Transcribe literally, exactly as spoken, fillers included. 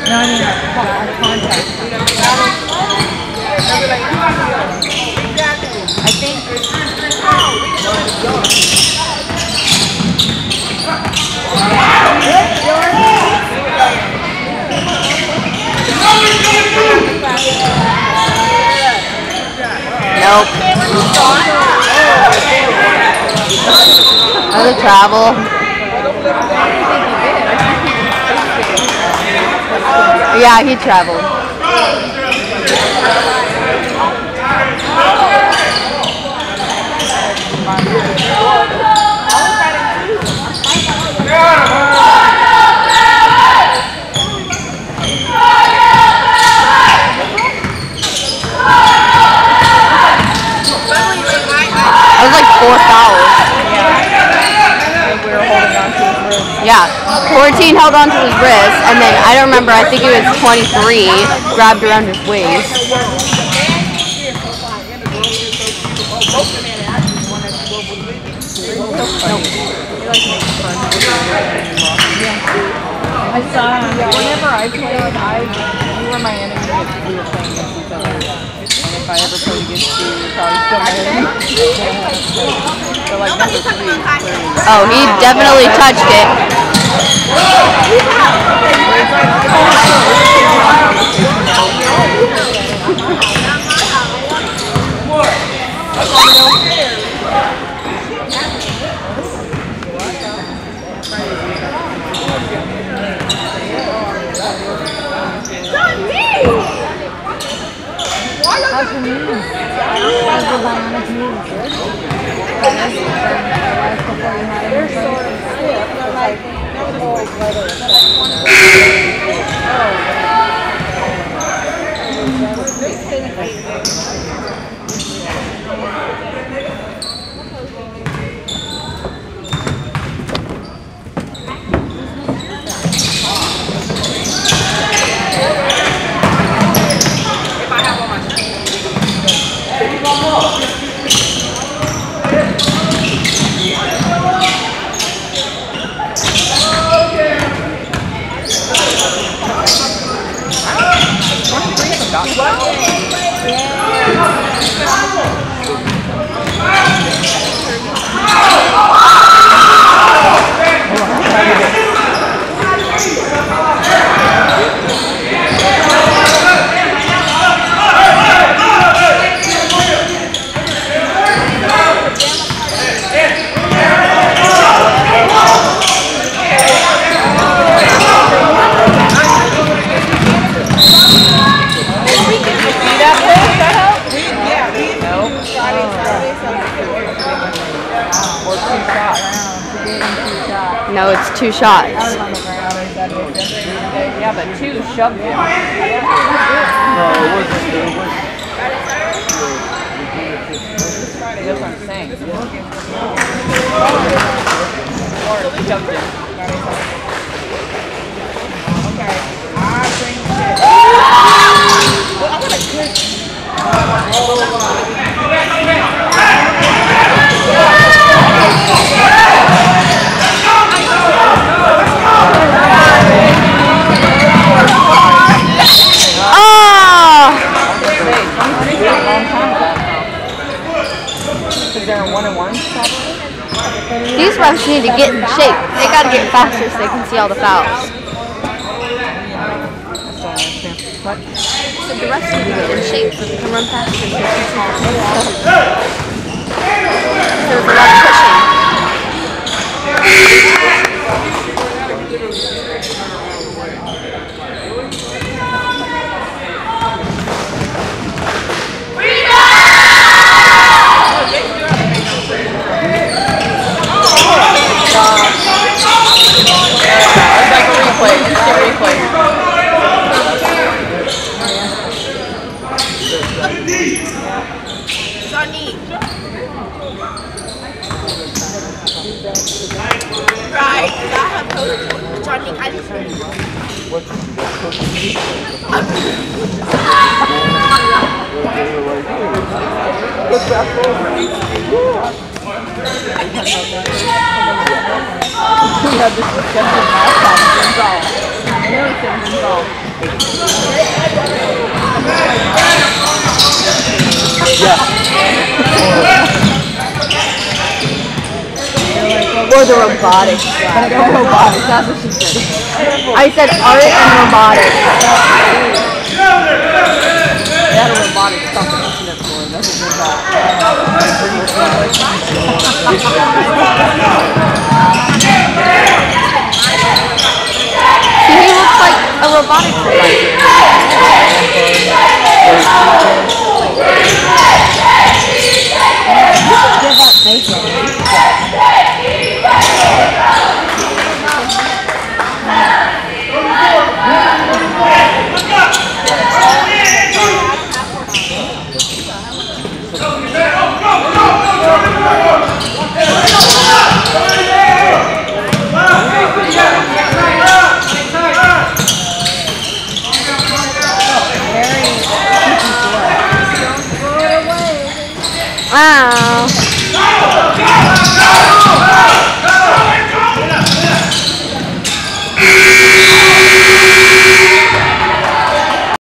No, I mean, contact. I think. Nope. Another travel. Yeah, he traveled. That was like four fouls. Yeah. We were holding on to his wrist. Yeah. fourteen held on to his wrist, and then I don't remember, I think it was twenty-three, grabbed around his waist. I saw him. Whenever I played, I, you were my enemy if we were playing against each other. And if I ever played against you, you're probably still my enemy. So like number three, clearly. Oh, he definitely touched it. How's your knee? How's your bionic knee? They're sort of stiff, but like, no old leather. No, it's two shots. Yeah, but two shoved him. No, it wasn't. It was. That's what I'm saying. Or shoved him. Okay. I bring it. Well, I'm gonna click. These refs need to get in shape. They gotta get faster so they can see all the fouls. So the refs need to get in shape so they can run faster. There's a lot of pushing. Right, I have coached Johnny. I just We had this discussion last time. know he said involved. Or the robotics. Gonna go robotics, that's what she said. I said art and robotics. They had a robotics competition at school, and that's a good job. He looks like a robotics designer. Give up bacon. Wow.